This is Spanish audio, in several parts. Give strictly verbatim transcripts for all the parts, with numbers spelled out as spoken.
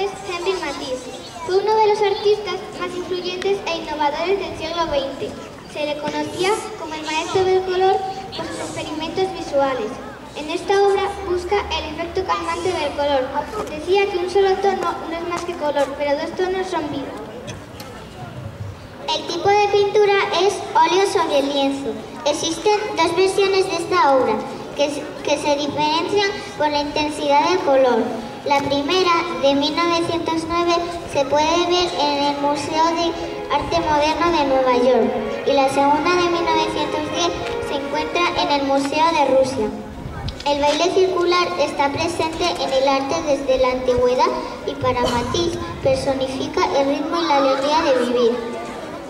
es Henri Matisse. Fue uno de los artistas más influyentes e innovadores del siglo veinte. Se le conocía como el maestro del color por sus experimentos visuales. En esta obra busca el efecto calmante del color. Decía que un solo tono no es más que color, pero dos tonos son vida. El tipo de pintura es óleo sobre lienzo. Existen dos versiones de esta obra, que, que se diferencian por la intensidad del color. La primera, de mil novecientos nueve, se puede ver en el Museo de Arte Moderno de Nueva York, y la segunda, de mil novecientos diez, se encuentra en el Museo de Rusia. El baile circular está presente en el arte desde la antigüedad y para Matisse personifica el ritmo y la alegría de vivir.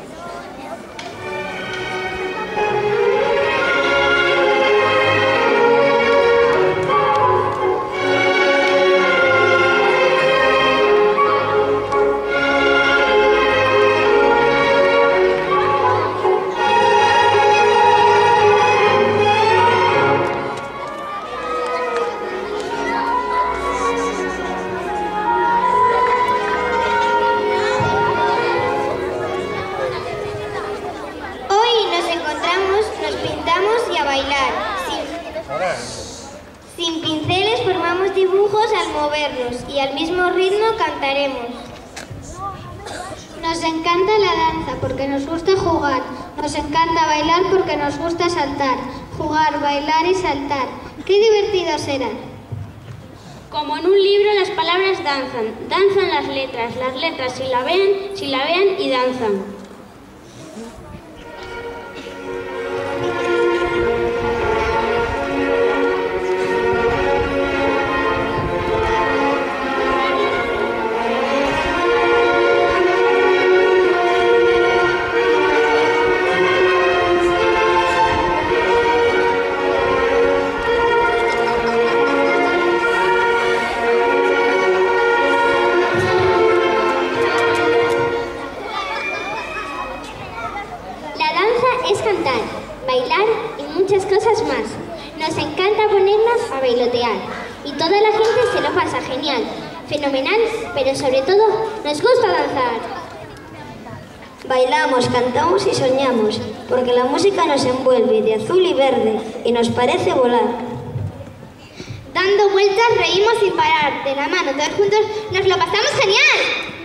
Sin pinceles formamos dibujos al movernos y al mismo ritmo cantaremos. Nos encanta la danza porque nos gusta jugar. Nos encanta bailar porque nos gusta saltar. Jugar, bailar y saltar. ¡Qué divertido será! Como en un libro las palabras danzan. Danzan las letras. Las letras si la ven, si la ven y danzan. Es cantar, bailar y muchas cosas más. Nos encanta ponernos a bailotear y toda la gente se lo pasa genial, fenomenal, pero sobre todo nos gusta danzar. Bailamos, cantamos y soñamos, porque la música nos envuelve de azul y verde y nos parece volar. Dando vueltas reímos sin parar, de la mano todos juntos nos lo pasamos genial.